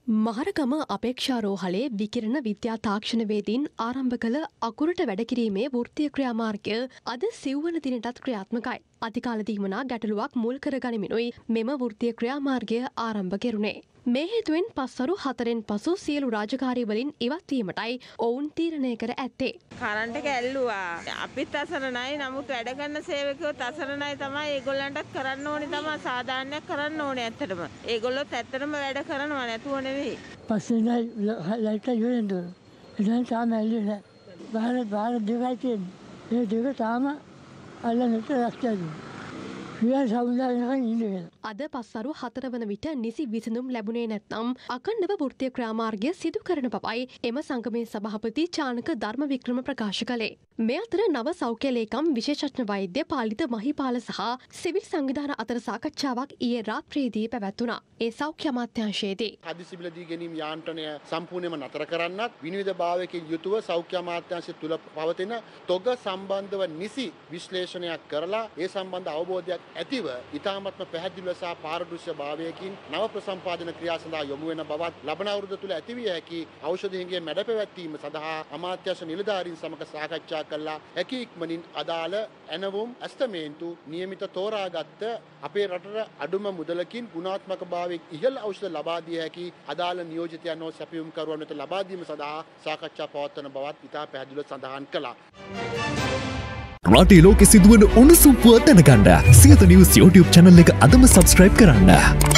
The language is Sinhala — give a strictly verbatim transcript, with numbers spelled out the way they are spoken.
මහරගම අපේක්ෂාරෝහලේ විකිරණ විද්‍යා තාක්ෂණවේදීන් ආරම්භ කළ අකුරට වැඩකිරීමේ වෘත්තීය ක්‍රියාමාර්ගය අද සිව්වන දිනටත් ක්‍රියාත්මකයි. අධිකාල දීමනා ගැටලුවක් මුල් කර ගනිමිනුයි මෙම වෘත්තීය ක්‍රියාමාර්ගය ආරම්භ කෙරුණේ. මේ හේතුවෙන් පස්වරු හතරෙන් පසු සියලු රාජකාරීවලින් ඉවත් වීමටයි ඔවුන් තීරණය කර ඇත්තේ. කරන්ට් එක ඇල්ලුවා. අපිත් අසරණයි. නමුත් වැඩ කරන සේවකයෝත් අසරණයි තමයි. ඒගොල්ලන්ටත් කරන්න ඕනේ තමයි. සාධාරණයක් කරන්න ඕනේ ඇත්තටම. ඒගොල්ලොත් ඇත්තටම වැඩ කරනවා නැතුව නෙවෙයි. පස්සේ ලයිට් එක යොදන්න. එතන තාම ඇල්ලුවේ නැහැ. බාහිර බාහිර දෙකයි තියෙන්නේ. ඒ දෙක තාම අල්ලන්නට රැස්තියි. අද පස්වරු හතර වන විට නිසි විසඳුම් ලැබුණේ නැත්නම් අඛණ්ඩව වෘත්තීය ක්‍රියාමාර්ගය සිදු කරන බවයි එම සංගමේ සභාපති චානක ධර්මවික්‍රම ප්‍රකාශ කළේ. මේ අතර නව සෞඛ්‍ය ලේකම් විශේෂඥ වෛද්‍ය පාලිත මහිපාල සහ සිවිල් සංවිධාන අතර සාකච්ඡාවක් ඊයේ රාත්‍රියේදී පැවැත්වුණා. ඒ සෞඛ්‍ය අමාත්‍යාංශයේදී හදිසි මිලදී ගැනීම යාන්ත්‍රණය සම්පූර්ණයෙන්ම නතර කරන්නත් විනිවිදභාවයකින් යුතුව සෞඛ්‍ය අමාත්‍යාංශය තුල පවතින තොග සම්බන්ධව නිසි විශ්ලේෂණයක් කරලා ඒ සම්බන්ධ අවබෝධයක් ඇතිව ඉතාමත්ම පැහැදිලිව සහ පාරදෘශ්‍ය භාවයකින් නව ප්‍රසම්පාදන ක්‍රියා සඳහා යොමු වෙන බවත් ලබන අවුරුද්ද තුල ඇතිවිය හැකි ඖෂධ හිඟේ මැඩ පැවැත්වීම සඳහා අමාත්‍යාංශ නිලධාරීන් සමග සාකච්ඡා කළා. හැකි ඉක්මනින් අදාළ ඇනවුම් ඇස්තමේන්තු නියමිත තෝරාගත්ත අපේ රටට අඩුම මුදලකින් ගුණාත්මක භාවයෙන් ඉහළ ඖෂධ ලබා දිය හැකි අදාළ නියෝජිතයන් හෝ සැපයුම් කරුවන් වෙත ලබා දීම සඳහා සාකච්ඡා පවත්වන බවත් ඉතා පැහැදිලිව සඳහන් කළා. රටේ ලෝකෙ සිදුවන උණුසුම් පුවත් දැනගන්න සියත නිවුස් YouTube channel එක අදම subscribe කරන්න.